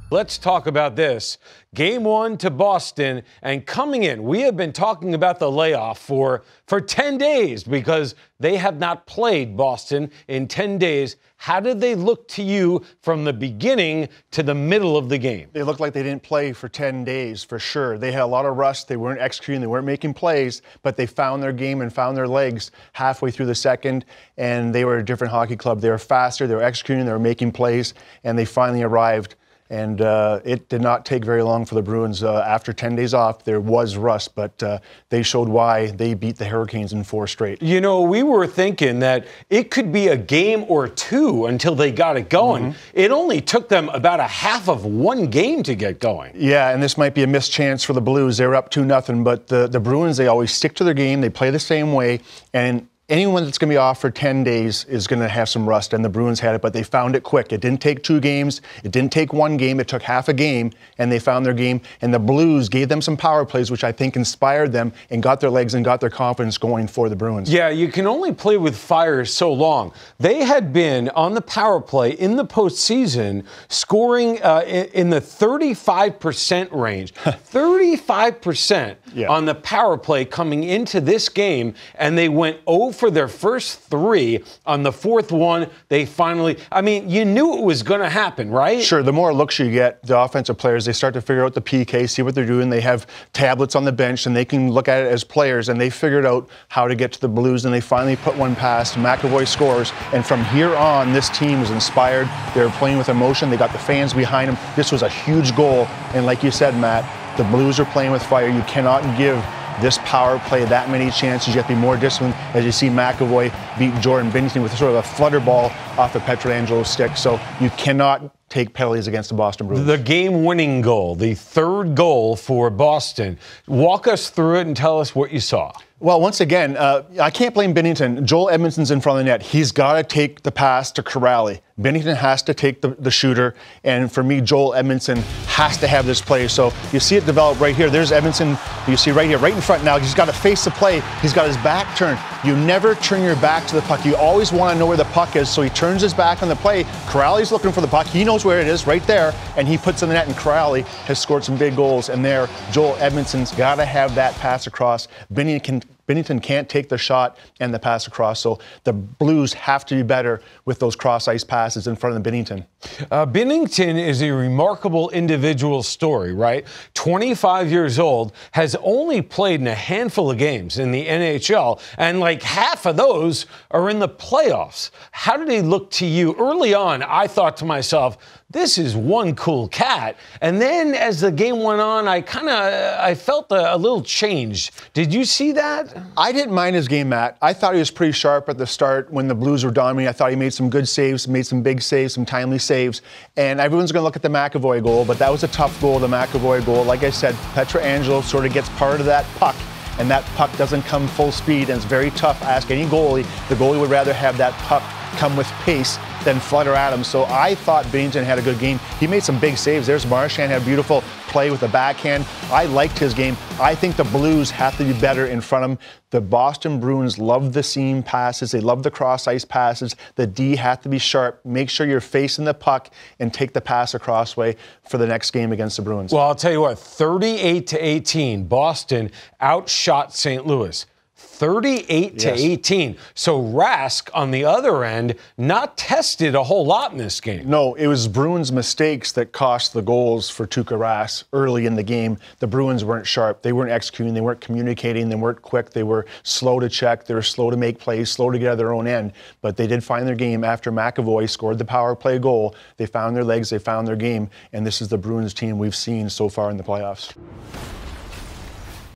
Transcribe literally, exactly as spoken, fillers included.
Let's talk about this. Game one to Boston, and coming in, we have been talking about the layoff for, for ten days because they have not played Boston in ten days. How did they look to you from the beginning to the middle of the game? They looked like they didn't play for ten days, for sure. They had a lot of rust. They weren't executing. They weren't making plays, but they found their game and found their legs halfway through the second, and they were a different hockey club. They were faster. They were executing. They were making plays, and they finally arrived. And uh, it did not take very long for the Bruins. Uh, after ten days off, there was rust, but uh, they showed why they beat the Hurricanes in four straight. You know, we were thinking that it could be a game or two until they got it going. Mm-hmm. It only took them about a half of one game to get going. Yeah, and this might be a missed chance for the Blues. They were up two nothing, but the, the Bruins, they always stick to their game. They play the same way, and anyone that's going to be off for ten days is going to have some rust, and the Bruins had it, but they found it quick. It didn't take two games. It didn't take one game. It took half a game, and they found their game. And the Blues gave them some power plays, which I think inspired them and got their legs and got their confidence going for the Bruins. Yeah, you can only play with fire so long. They had been on the power play in the postseason, scoring uh, in, in the thirty-five percent range. thirty-five percent yeah. on the power play coming into this game, and they went oh for their first three. On the fourth one, they finally, I mean, you knew it was going to happen, right? Sure. The more looks you get, the offensive players, they start to figure out the P K, see what they're doing. They have tablets on the bench, and they can look at it as players, and they figured out how to get to the Blues, and they finally put one past. McAvoy scores, and from here on, this team was inspired. They were playing with emotion. They got the fans behind them. This was a huge goal, and like you said, Matt, the Blues are playing with fire. You cannot give this power play that many chances. You have to be more disciplined, as you see McAvoy beat Jordan Binnington with sort of a flutter ball off of Pietrangelo's stick. So you cannot take penalties against the Boston Bruins. The game-winning goal, the third goal for Boston. Walk us through it and tell us what you saw. Well, once again, uh, I can't blame Binnington. Joel Edmondson's in front of the net. He's got to take the pass to Corrali. Binnington has to take the, the shooter, and for me, Joel Edmondson has to have this play. So you see it develop right here. There's Edmondson, you see right here, right in front now. He's got to face the play. He's got his back turned. You never turn your back to the puck. You always want to know where the puck is, so he turns his back on the play. Corrali's looking for the puck. He knows where it is, right there, and he puts it in the net, and Corrali has scored some big goals. And there, Joel Edmondson's got to have that pass across. Binnington can Binnington can't take the shot and the pass across, so the Blues have to be better with those cross-ice passes in front of the Binnington. Uh, Binnington is a remarkable individual story, right? twenty-five years old, has only played in a handful of games in the N H L, and like half of those are in the playoffs. How did he look to you? Early on, I thought to myself, this is one cool cat. And then as the game went on, I kind of, I felt a, a little changed. Did you see that? I didn't mind his game, Matt. I thought he was pretty sharp at the start when the Blues were dominating. I thought he made some good saves, made some big saves, some timely saves. And everyone's going to look at the McAvoy goal, but that was a tough goal, the McAvoy goal. Like I said, Pietrangelo sort of gets part of that puck, and that puck doesn't come full speed, and it's very tough. Ask any goalie. The goalie would rather have that puck come with pace than flutter at him. So I thought Binnington had a good game. He made some big saves. There's Marchand had a beautiful play with the backhand. I liked his game. I think the Blues have to be better in front of him. The Boston Bruins love the seam passes. They love the cross-ice passes. The D have to be sharp. Make sure you're facing the puck and take the pass across way for the next game against the Bruins. Well, I'll tell you what, thirty-eight to eighteen, Boston outshot Saint Louis. thirty-eight to eighteen. So Rask, on the other end, not tested a whole lot in this game. No, it was Bruins' mistakes that cost the goals for Tuukka Rask early in the game. The Bruins weren't sharp. They weren't executing. They weren't communicating. They weren't quick. They were slow to check. They were slow to make plays, slow to get out of their own end. But they did find their game after McAvoy scored the power play goal. They found their legs. They found their game. And this is the Bruins team we've seen so far in the playoffs.